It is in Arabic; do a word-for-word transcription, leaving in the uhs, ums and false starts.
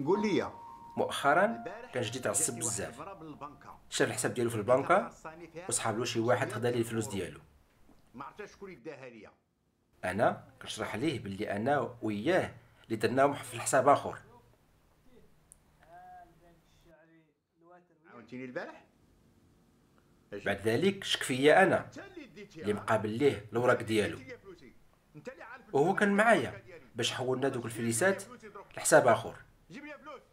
قول لي. مؤخرا كان جدي تعصب بزاف، شاف الحساب ديالو في البنكه وسحب له شي واحد خدا ليه الفلوس ديالو. ما عرفتش شكون يداها ليا. انا كنشرح ليه بلي انا وياه اللي درناهم في الحساب اخر. عاونتيني البارح. بعد ذلك شك فيا انا انت اللي اللي ديتيها. مقابل ليه الوراق ديالو، انت اللي عارف. وهو كان معايا باش حولنا دوك الفليسات لحساب اخر. جيب لي فلوس.